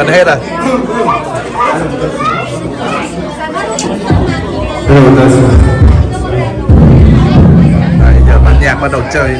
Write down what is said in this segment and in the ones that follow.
Gần hết rồi. Đấy, giờ ban nhạc bắt đầu chơi.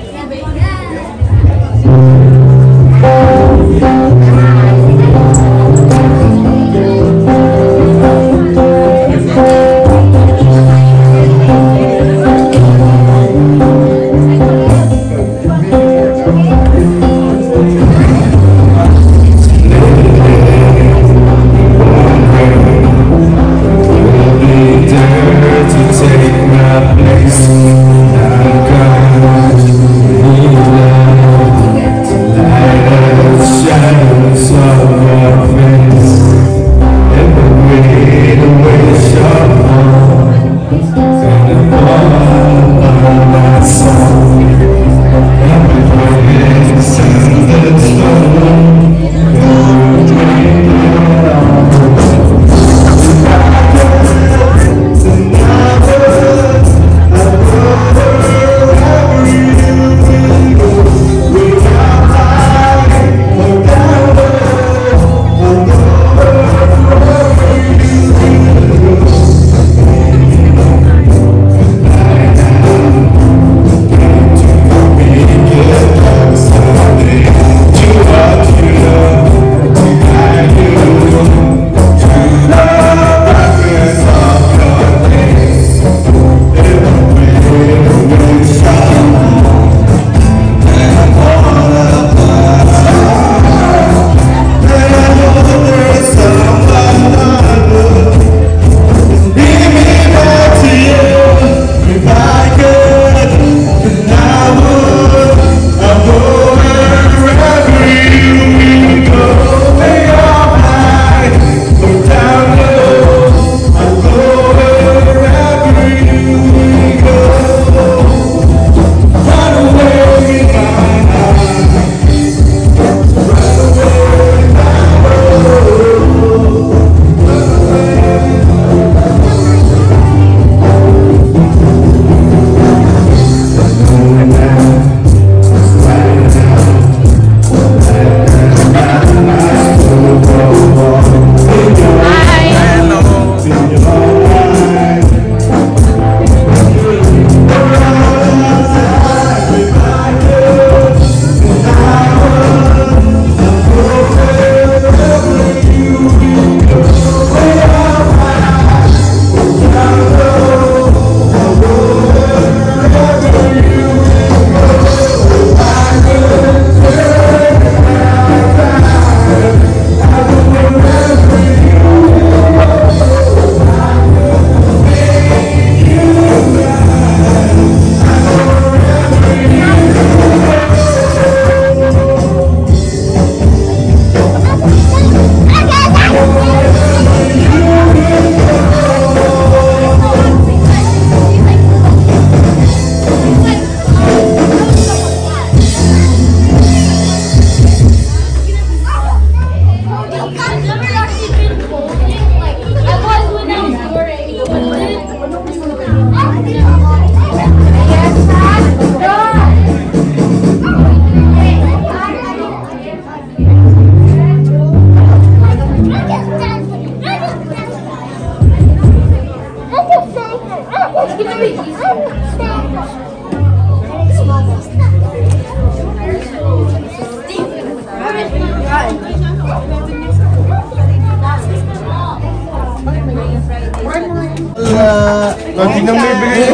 Lagi nang bibigay.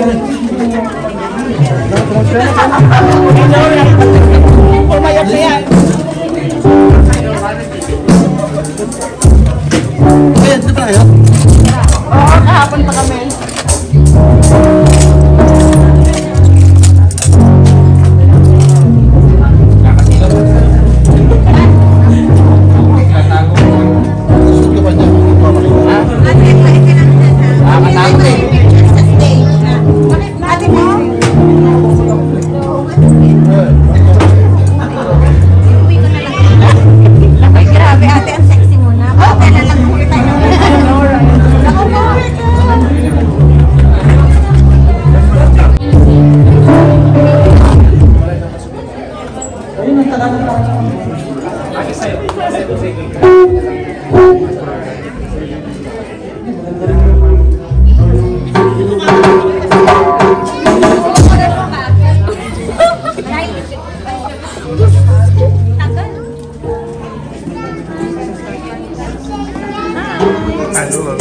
Pumayat na yan. Eh, ito tayo? Oo, kahapon pa kami. Ay, grabe ate, ang sexy mo na. Bakit kailan lang po tayo? Kain dulu.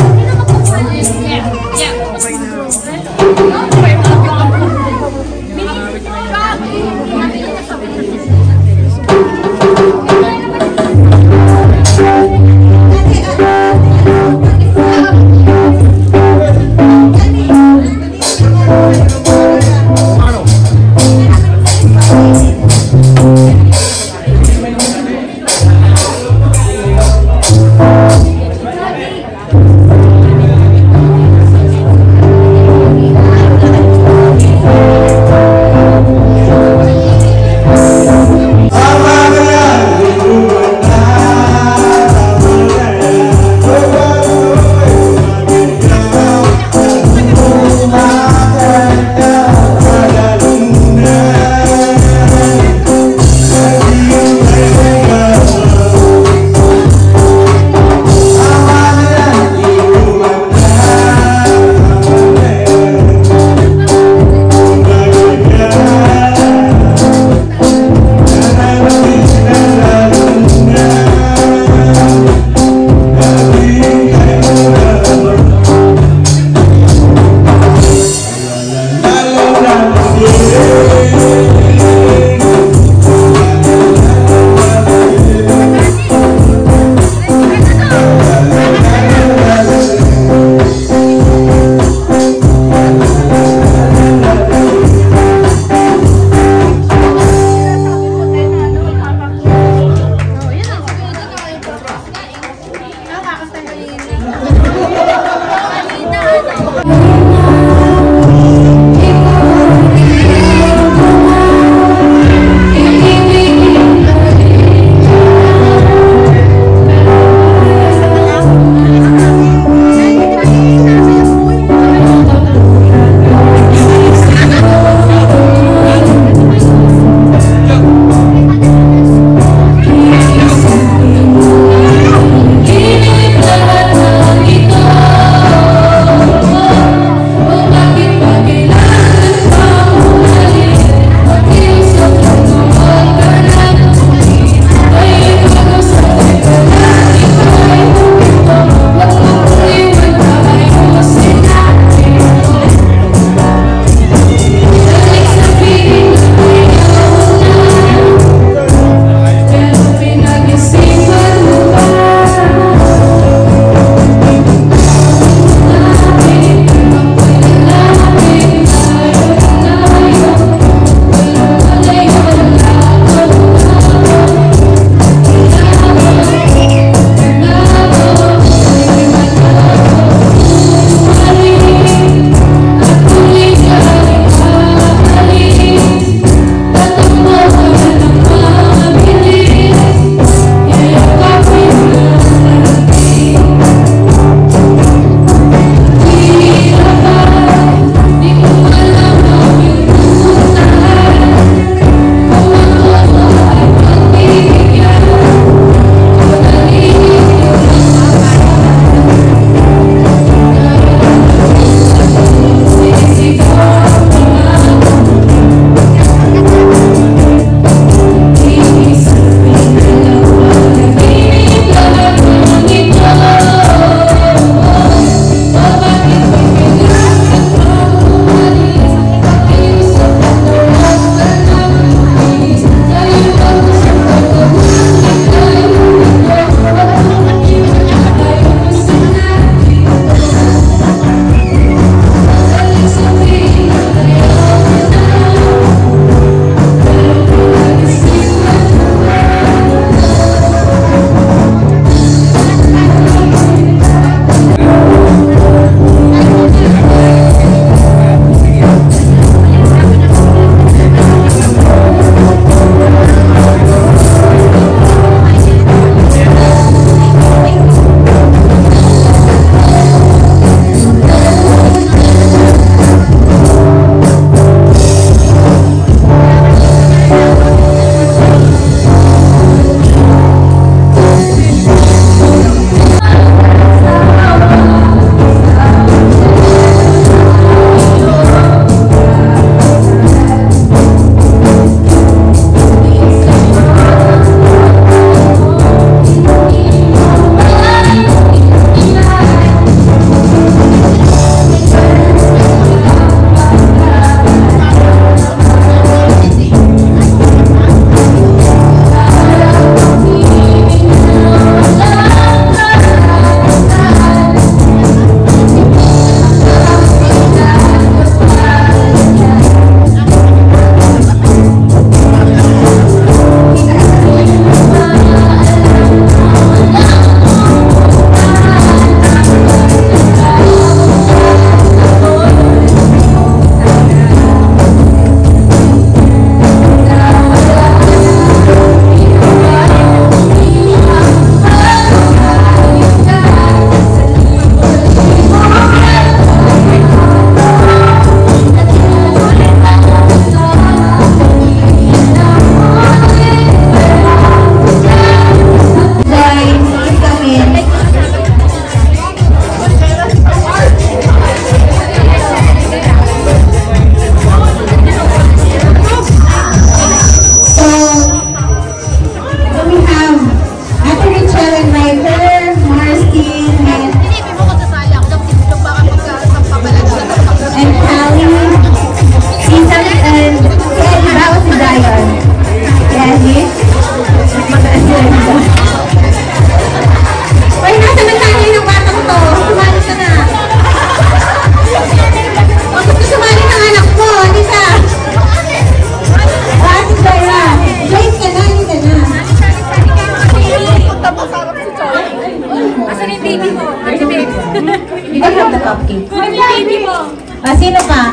Sino pa?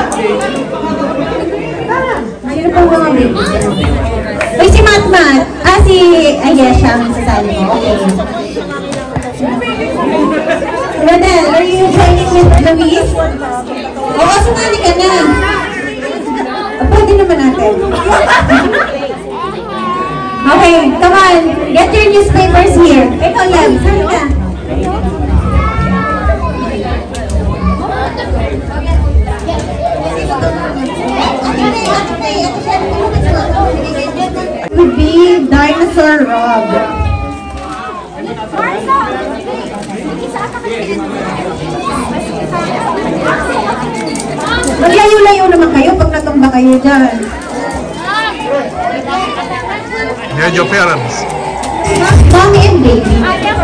Sino pa mga baby? Uy, si Matmat. Si Ayesha ang sasali mo. Okay. Rodel, are you joining with Luis? Oo, sumali ka na. Pwede naman natin. Okay, come on. Get your newspapers here. Ikaw yan. Saan ka? Would be Dinosaur Rob. Maglayo-layo naman kayo pag natumba kayo dyan. Here's your parents. Mommy and baby.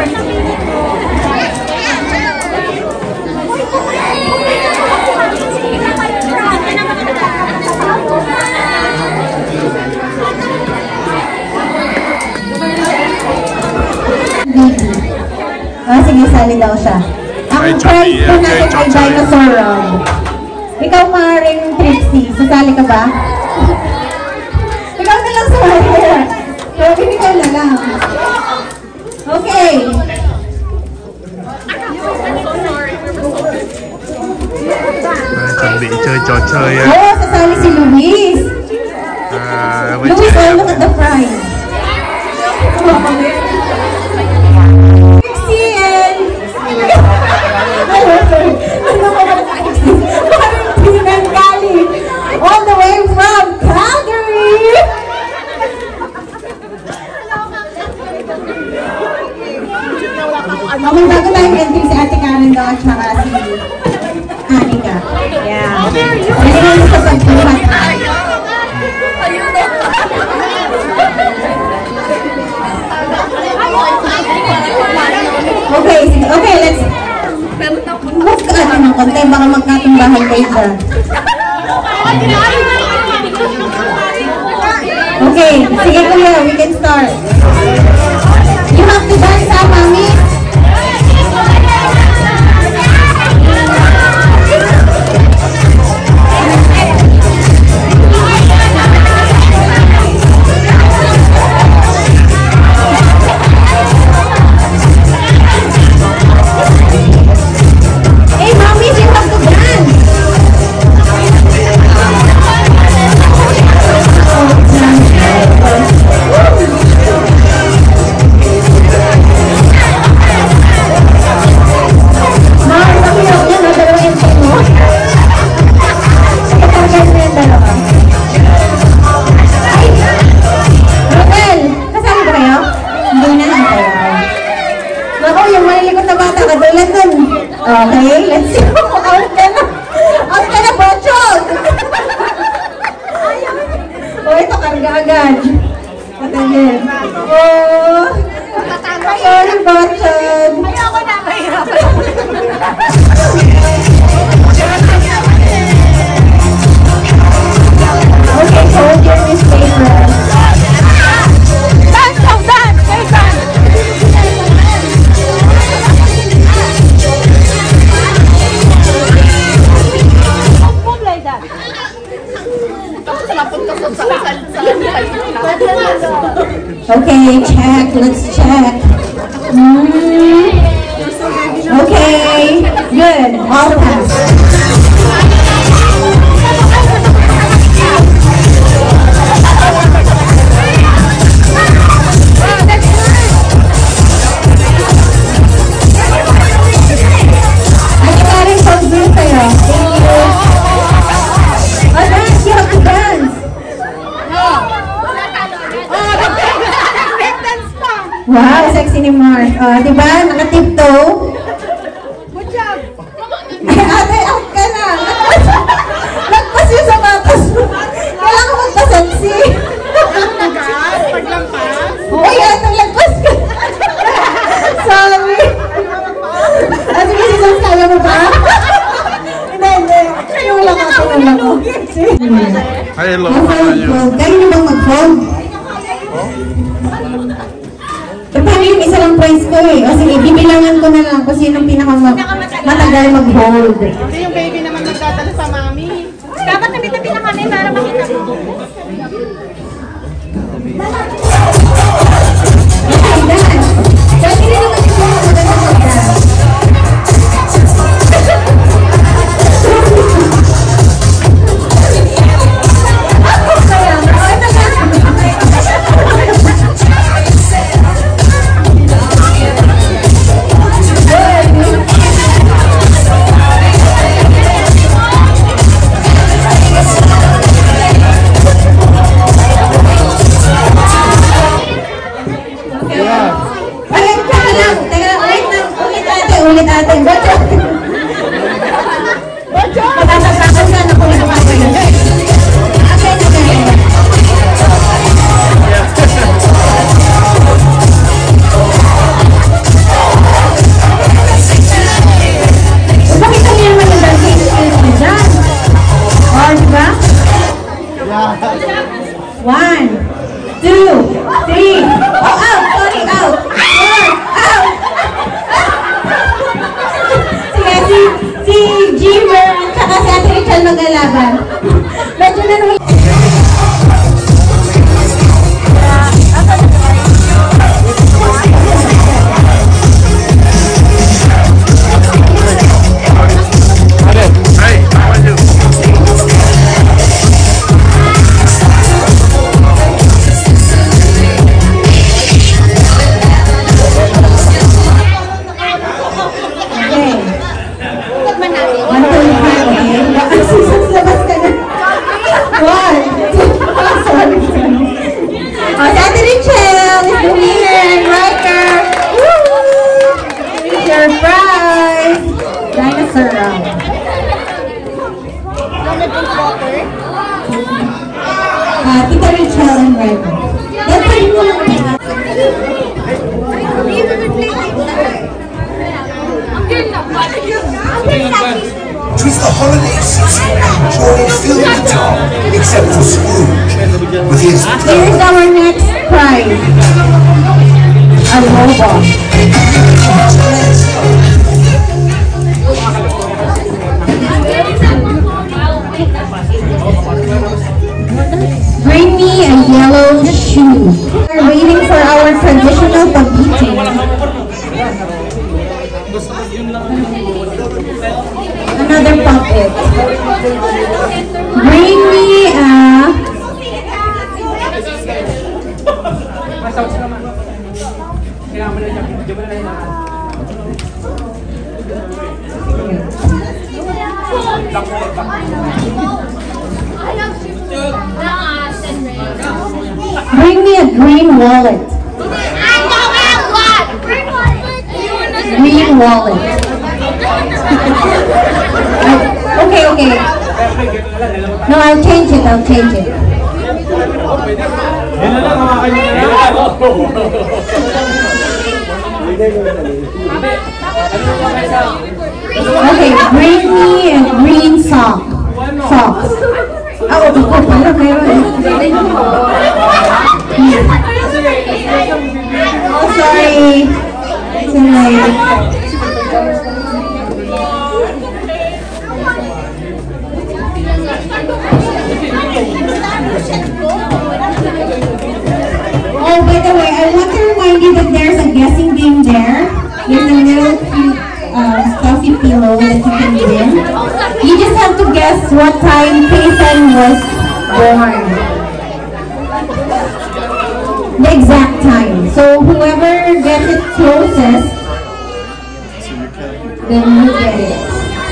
Baby. Sige, sali daw siya. Ang prize po natin ay Dinosaur Rob. Ikaw, Maring Trixie, sasali ka ba? Ikaw na lang sumali. Robin, ikaw na lang. Okay. Chuẩn bị chơi trò chơi. Oh, sasali si Luis. Luis, oh, look at the prize. Trixie and... all the way from Calgary. May bago tayong entry si Ate Karen daw at saka si Anika. Yeah. Nalilin sa pagbuhat. Okay, okay, let's move ka ng konti, baka magkatumbahan kayo dyan. Okay, sige kuya, we can start. You have to dance, mami. Hey, mommy, you have to dance. Okay, let's see. Out ka na. Out ka na, Bochog. Oh, ito, karga agad. Patayin. Oh. Sorry, Bochog. Ayoko na, mahirap. Okay, hold your newspaper. Dance, dance, dance. Okay, check. Let's check. Okay, good. All pass. Ate Karen, pag-view sa'yo. Thank you. Oh, dance. You have to dance. Wow, sexy ni Mars. Diba? Naka-tiptoe. Good job. Ay, ate, out ka na. Lagpas yung sapatos mo. Kailangan magpa-sexy. Paglampas. Uy, ate, lagpas ka. Sorry. Ate, kasi kaya mo ba? Hindi. Tinula ko. Hello, Ang how are you? fold. Kaya niyo bang mag-fold? Paano yung isa lang prize ko eh? O sige, bibilangan ko na lang kung sino pinakamatagal mag-hold. Yung baby naman magdadala. nagdadala sa mami. Dapat tabi-tabi na kami para makita mo. Ulit natin. Bocho! Bocho! Matatagpakan ka na kung ano ka yun. Okay, okay. Bakit ang naman yung dancing skills mo dyan? O, diba? 1, 2, 3. Oh, out! Sorry, out! 4, out! Si Jimmer at saka si Ate Rachel maglalaban. Medyo na naman. Tita Rachel and Red. Yan pa rin mo lang. Tis the holiday season and joy filled the town, except for Scrooge, with his Here's our next prize. A robot. Bring me a yellow shoe. We're waiting for our traditional pagiti. Another puppet. Bring me a... Bring me a green wallet. I don't have one. Green wallet. Okay, okay. No, I'll change it. I'll change it. Okay, bring me a green sock. Socks. Oh, pala meron. Oh, sorry. Oh, by the way, I want to remind you that there's a guessing game there. There's a little cute stuffy pillow that you can win. You just have to guess what time Payson was born. The exact time. So whoever gets it closest, then you get it.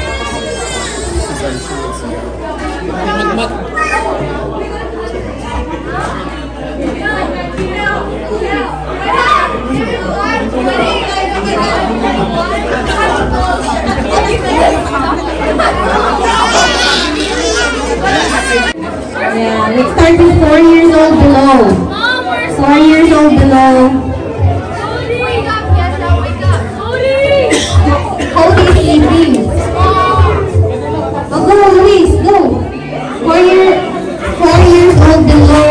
Yeah, let's start with 4 years old below. 4 years old below. Cody's sleeping. Oh, go, Luis, go. 4 years old below.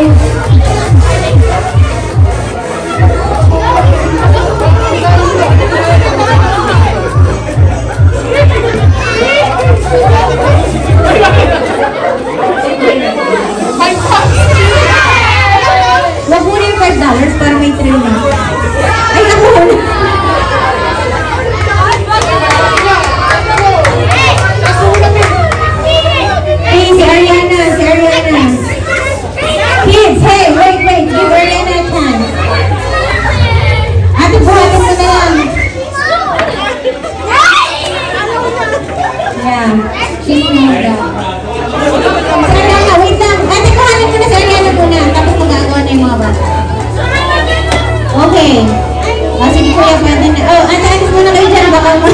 Oh, alis muna kayo dyan. Baka mo.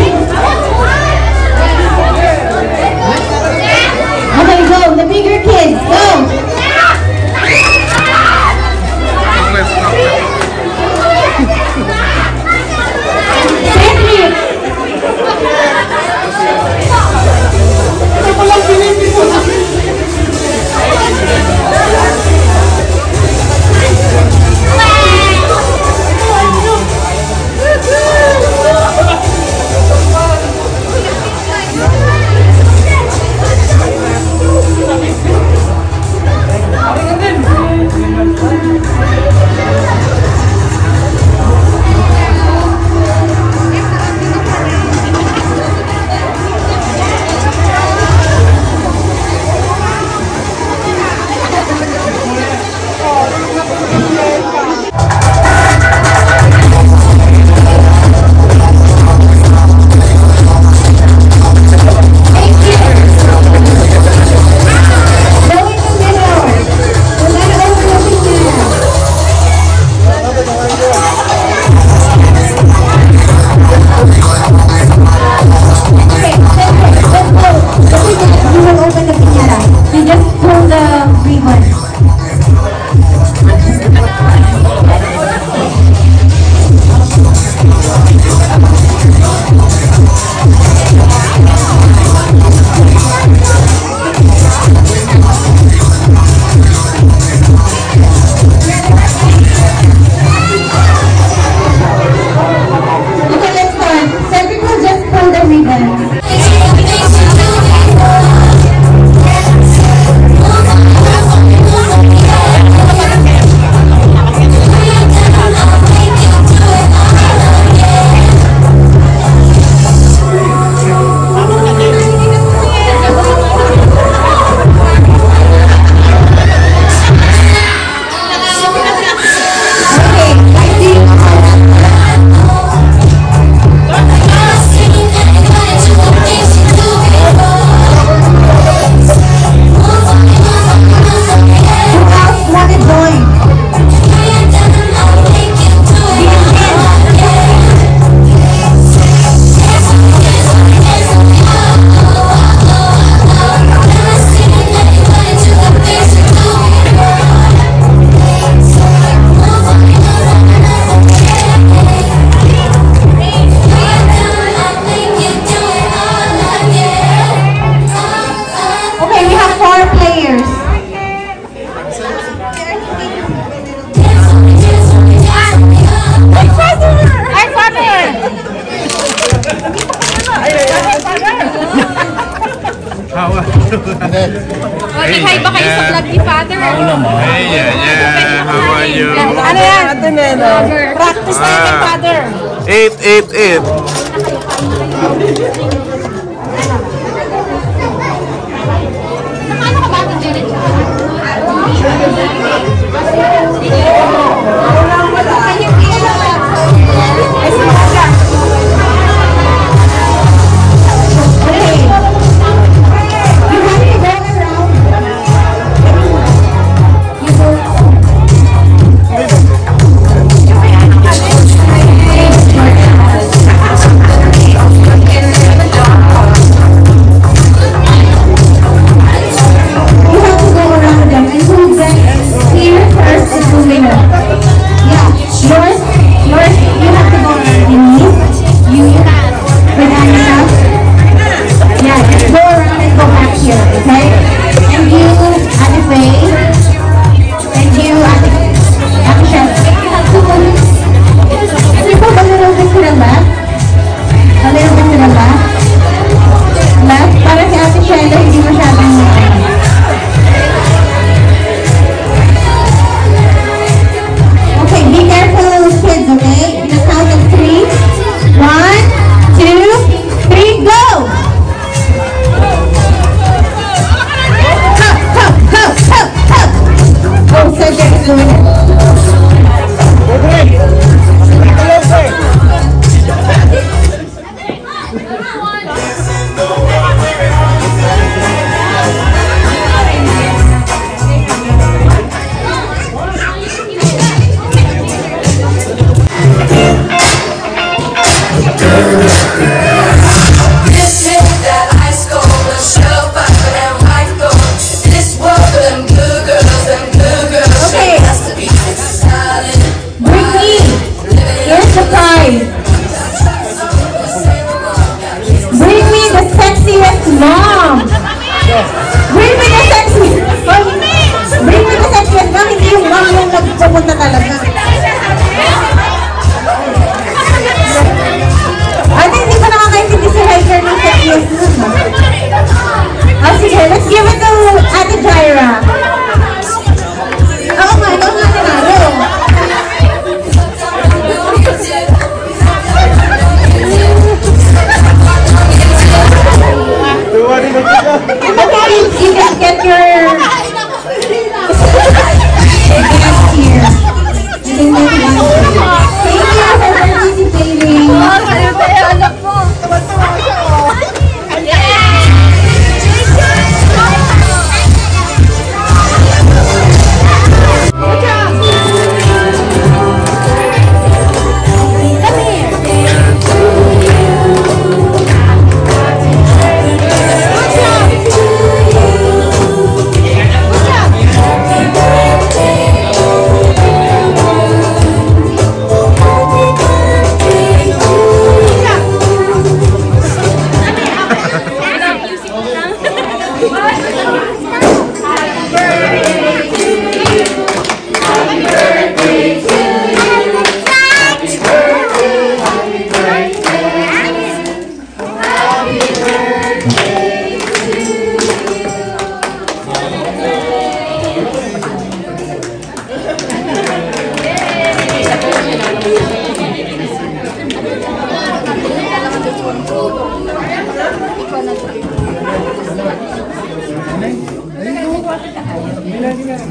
Okay, go. The bigger kids. Go. Hi ba kayo sa vlog ni Father? Hey, yeah. How are you? Ano yan? Practice na yung Father. 888. Nakano ka ba ito, Janet? Thank you.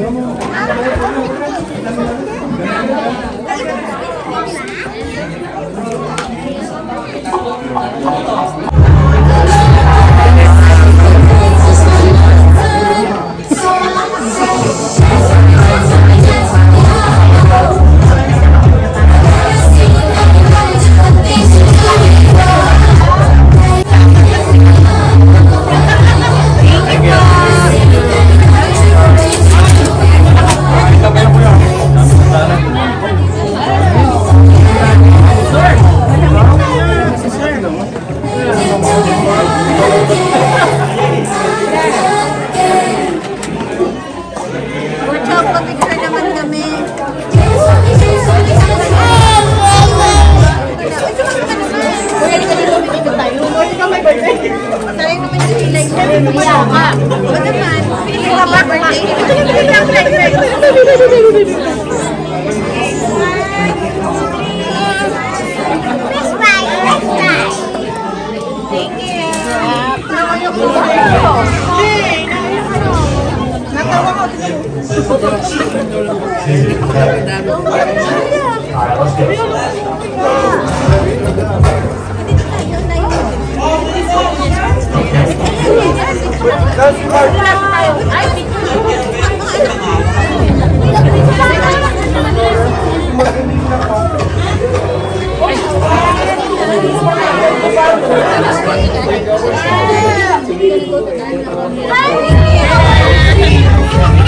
Bye.